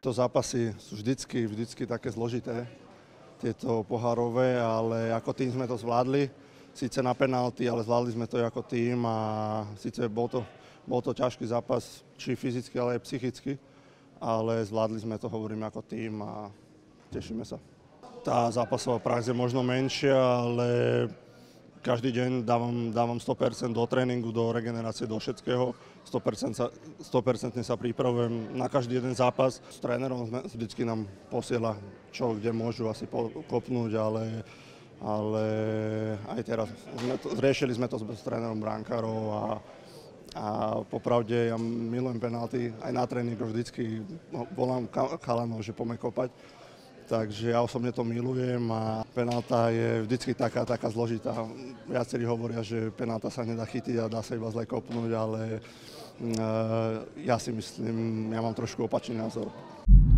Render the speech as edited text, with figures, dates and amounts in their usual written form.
To zápasy sú vždycky také zložité, tieto pohárové, ale ako tým sme to zvládli. Síce na penalty, ale zvládli sme to ako tým a síce bol to ťažký zápas, či fyzicky, ale aj psychicky, ale zvládli sme to, hovorím, ako tým a tešíme sa. Tá zápasová prax je možno menšia, ale každý deň dávam 100% do tréningu, do regenerácie, do všetkého. 100% sa pripravujem na každý jeden zápas. S trénerom vždycky nám posiela, čo kde môžu asi kopnúť, ale aj teraz riešili sme to s trénerom brankárov a popravde ja milujem penalty. Aj na tréningu vždycky volám chalanov, že poďme kopať. Takže ja osobne to milujem a penálta je vždycky taká zložitá. Viacerí hovoria, že penálta sa nedá chytiť a dá sa iba zle kopnúť, ale ja si myslím, ja mám trošku opačný názor.